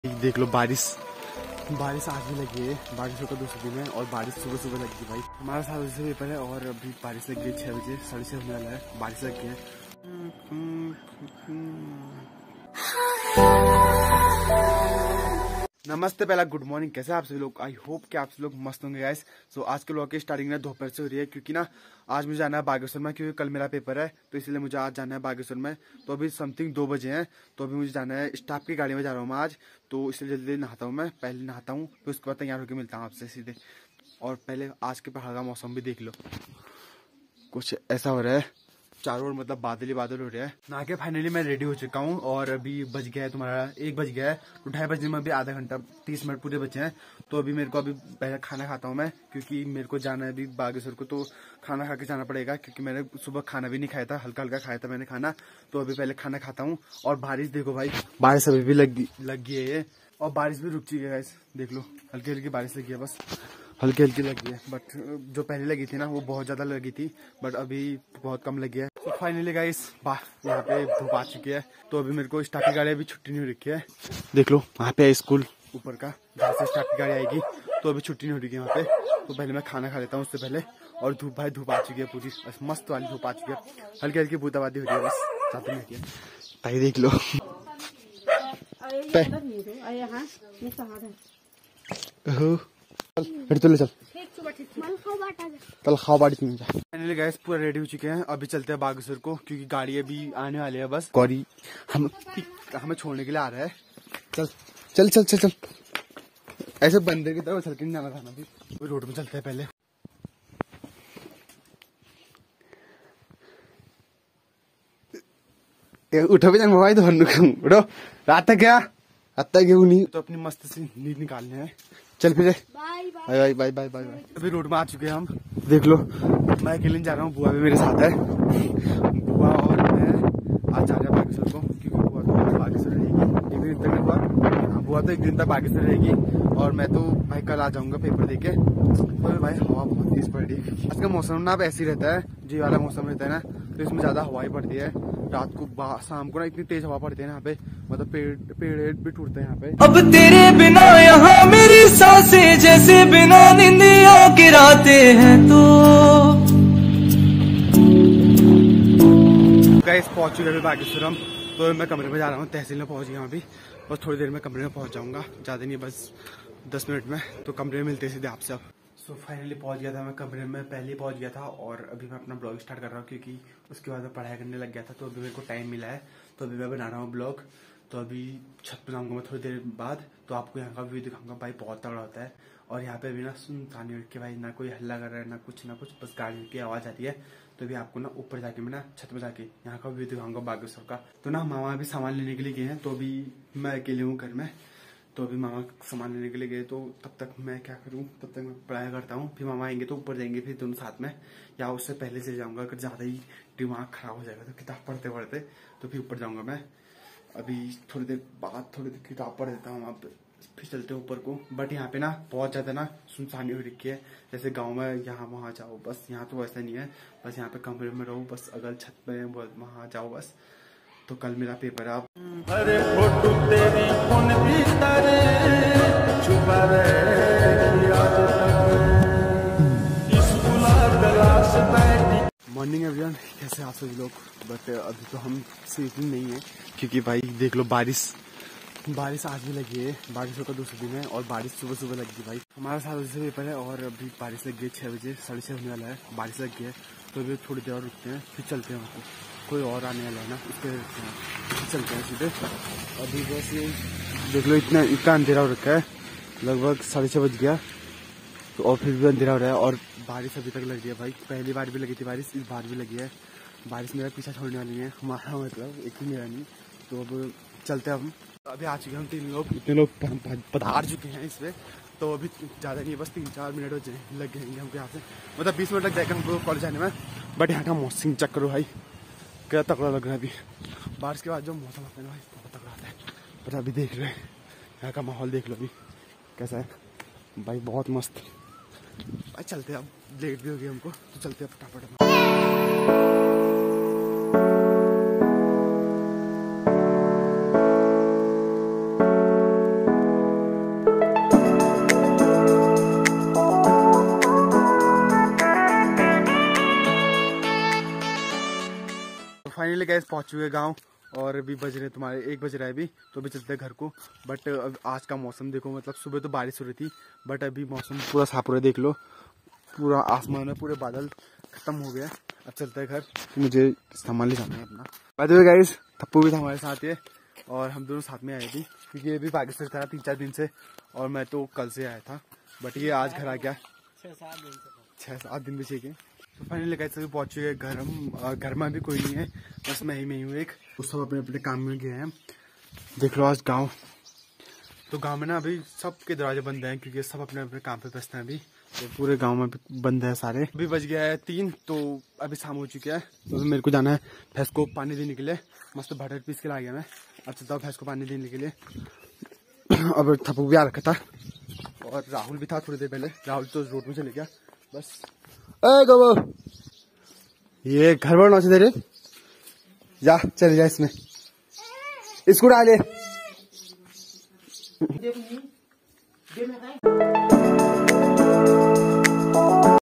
देख लो बारिश आज भी लगी है। बारिश का दूसरे दिन है और बारिश सुबह सुबह लगी भाई। हमारा 7 बजे से पेपर है और अभी बारिश लग गई 6 बजे 6:30 होने वाला है। बारिश लग गई है। नमस्ते, पहला गुड मॉर्निंग। कैसे आप सभी लोग? आई होप कि आप सभी लोग मस्त होंगे गाइस। सो आज के व्लॉग की स्टार्टिंग ना दोपहर से हो रही है क्योंकि ना आज मुझे जाना है बागेश्वर में, क्योंकि कल मेरा पेपर है तो इसलिए मुझे आज जाना है बागेश्वर में। तो अभी समथिंग 2 बजे हैं तो अभी मुझे जाना है। स्टाफ की गाड़ी में जा रहा हूँ मैं आज, तो इसलिए जल्दी नहाता हूँ। मैं पहले नहाता हूँ फिर उसके बाद तैयार होकर मिलता हूँ आपसे सीधे। और पहले आज के पहाड़ का मौसम भी देख लो, कुछ ऐसा हो रहा है चारों ओर, मतलब बादल ही बादल हो रहे हैं। नहा के फाइनली मैं रेडी हो चुका हूँ और अभी बज गया है तुम्हारा 1 बज गया है। तो 2:30 बजने में अभी आधा घंटा 30 मिनट पूरे बचे हैं। तो अभी मेरे को अभी पहले खाना खाता हूँ मैं, क्योंकि मेरे को जाना है अभी बागेश्वर को, तो खाना खा के जाना पड़ेगा। क्योंकि मैंने सुबह खाना भी नहीं खाया था, हल्का हल्का खाया था मैंने खाना। तो अभी पहले खाना खाता हूँ। और बारिश देखो भाई, बारिश अभी भी लग गई है ये, और बारिश भी रुक चुकी है गाइस। देख लो हल्की हल्की बारिश लगी है, बस हल्की हल्की लगी है। बट जो पहले लगी थी ना वो बहुत ज्यादा लगी थी, बट अभी बहुत कम लगी है। तो फाइनली गाइस यहाँ पे धूप आ चुकी है। तो अभी मेरे को स्टाफ की गाड़ी अभी छुट्टी नहीं हो रखी है। देख लो वहाँ पे स्कूल ऊपर का, जहाँ से स्टाफ की गाड़ी आएगी। तो अभी छुट्टी नहीं हो रही है वहाँ पे। तो पहले मैं खाना खा लेता हूँ उससे पहले। और धूप भाई धूप आ चुकी है पूरी, मस्त वाली धूप आ चुकी है। हल्की हल्की बूंदाबांदी हो रही है, बस ज्यादा नहीं है भाई। देख लो चल कल खाओ बाड़ी। फाइनली गैस पूरा रेडी हो चुके हैं। अभी चलते हैं बागेश्वर को, क्योंकि गाड़ी अभी आने वाली है। बस गौरी हमें छोड़ने के लिए आ रहा है। चल चल चल चल चल, ऐसे बंदे की तरह चल के नहीं जाना था ना। अभी रोड में चलते हैं पहले। उठो भी जान भाई, तो उठो। रात तक क्या नहीं तो अपनी मस्त सी नींद निकालने हैं। चल फिर bye bye bye bye bye bye. अभी रोड में आ चुके हैं हम। देख लो मैं अकेले जा रहा हूँ, बुआ भी मेरे साथ है। बुआ और मैं आज जा रहे हैं बागेश्वर को, क्योंकि बुआ तो बागेश्वर रहेगी एक दिन तक। बुआ तो एक दिन तक बागेश्वर रहेगी और मैं तो भाई कल आ जाऊंगा पेपर देके। तो भाई हवा बहुत तेज पड़ रही है। आज का मौसम ना अब ऐसे ही रहता है, जी वाला मौसम रहता है ना, तो इसमें ज्यादा हवा ही पड़ती है। रात को शाम को ना इतनी तेज हवा पड़ती है यहाँ पे, मतलब पेड़ भी टूटते हैं यहाँ पे। अब तेरे बिना यहाँ मेरी सांसें जैसे बिना निंदिया गिराते हैं। तो गाइस पहुंच चुके हैं बागेश्वर हम। तो मैं कमरे में जा रहा हूँ, तहसील में पहुंच गया अभी। बस थोड़ी देर में कमरे में पहुंच जाऊंगा, ज्यादा नहीं बस 10 मिनट में। तो कमरे में मिलते सीधे आपसे अब। सो फाइनली पहुंच गया था मैं कमरे में, पहले ही पहुंच गया था। और अभी मैं अपना ब्लॉग स्टार्ट कर रहा हूँ, क्योंकि उसके बाद मैं पढ़ाई करने लग गया था। तो अभी मेरे को टाइम मिला है, तो अभी मैं बना रहा हूँ ब्लॉग। तो अभी छत पे जाऊंगा मैं थोड़ी देर बाद, तो आपको यहाँ का व्यू दिखाऊंगा। भाई बहुत तगड़ा होता है। और यहाँ पे अभी ना सुनसानी उठ के भाई, ना कोई हल्ला कर रहा है ना कुछ, बस गाड़ी की आवाज आती है। तो अभी आपको ना ऊपर जाके मैं ना छत पे जाके यहाँ का व्यू दिखाऊंगा बागेश्वर का। तो ना मामा भी सामान लेने के लिए गए हैं, तो अभी मैं अकेले हूँ घर में। तो अभी मामा सामान लेने के लिए गए, तो तब तक मैं क्या करूँ, तब तक मैं पढ़ाई करता हूँ। फिर मामा आएंगे तो ऊपर जाएंगे फिर दोनों साथ में, या उससे पहले से जाऊंगा। अगर ज्यादा ही दिमाग खराब हो जाएगा तो किताब पढ़ते पढ़ते, तो फिर ऊपर जाऊंगा मैं। अभी थोड़ी देर बाद थोड़ी देर किताब पढ़ देता हूँ, वहाँ पे फिर चलते हैं ऊपर को। बट यहाँ पे ना बहुत ज्यादा ना सुनसानी हो रखी है, जैसे गांव में यहाँ वहाँ जाओ, बस यहाँ तो वैसा नहीं है। बस यहाँ पे कमरे में रहो, बस अगर छत पे वहाँ जाओ बस। तो कल मेरा पेपर है। आप अरे फोटो तेरी फोन भीतर छुपा मॉर्निंग एवरीवन, कैसे आप सभी लोग? बट अभी तो हम सेफली नहीं है, क्योंकि भाई देख लो बारिश आज भी लगी है। बारिशों का दूसरा दिन है और बारिश सुबह सुबह लगी भाई। हमारा 7 बजे से पेपर है और अभी बारिश लग गई 6 बजे 6:30 होने वाला है। बारिश लग गई है, तो अभी थोड़ी देर और रुकते हैं फिर चलते हैं वहाँ पे। कोई और आने वाला है ना, उसके चलते हैं सीधे। अभी बस ये देख लो इतना अंधेरा हो रखा है, लगभग 6:30 बज गया। तो और फिर भी अंधेरा हो रहा है और बारिश अभी तक लग रही है भाई। पहली बार भी लगी थी बारिश, इस बार भी लगी है बारिश। मेरा पीछा छोड़ने वाली है हमारा, मतलब एक ही मेरा नहीं। तो अब चलते हैं हम। अभी आ चुके हैं हम इतने लोग पधार चुके हैं इसमें। तो अभी ज़्यादा नहीं, बस 3-4 मिनट लग जाएंगे हमको यहाँ से, मतलब 20 मिनट लग जाएगा हमको कॉलेज आने में। बट यहाँ का मौसम चेक करो भाई, क्या तगड़ा लग रहा है। अभी बारिश के बाद जो मौसम आता है ना भाई, बहुत तगड़ा आता है। पर अभी देख रहे हैं यहाँ का माहौल, देख लो अभी कैसा है भाई, बहुत मस्त। भाई चलते हैं अब, लेट भी हो गई हमको, तो चलते हैं फटाफट। फाइनली गाइस पहुंच चुके गाँव और अभी बज रहे तुम्हारे 1 बज रहा है अभी, तो अभी चलते हैं घर को। बट अब आज का मौसम देखो, मतलब सुबह तो बारिश हो रही थी बट अभी मौसम पूरा साफ हो रहा है, देख लो पूरा आसमान में पूरे बादल खत्म हो गया। अब चलते हैं घर, मुझे सामान ले जाना है अपना। By the way guys, Thappu भी था हमारे साथ ये, और हम दोनों साथ में आए थे क्योंकि ये भी पाकिस्तान था 3-4 दिन से, और मैं तो कल से आया था बट ये आज घर आ गया। 6-7 दिन भी चाहिए। तो फाइनली गाइस सभी पहुंच चुके घर। हम घर में अभी कोई नहीं है, बस मैं ही हूँ एक, तो सब अपने अपने काम में गए हैं। देख लो आज गाँव, तो गांव में ना अभी सबके दरवाजे बंद हैं क्योंकि सब अपने अपने काम पे व्यस्त हैं अभी, तो पूरे गांव में बंद है सारे। अभी बज गया है 3, तो अभी शाम हो चुकी है, तो अभी मेरे को जाना है भैंस को पानी देने के लिए। मस्त भटर पीस के ला गया मैं, अब चलता हूँ भैंस को पानी देने के लिए। अब थप्पू भी आ रखा था और राहुल भी था थोड़ी देर पहले, राहुल तो रोड में चले गया बस। गो ये घर पर नौचे तेरे, जा चले जा इसमें, इसको डाले।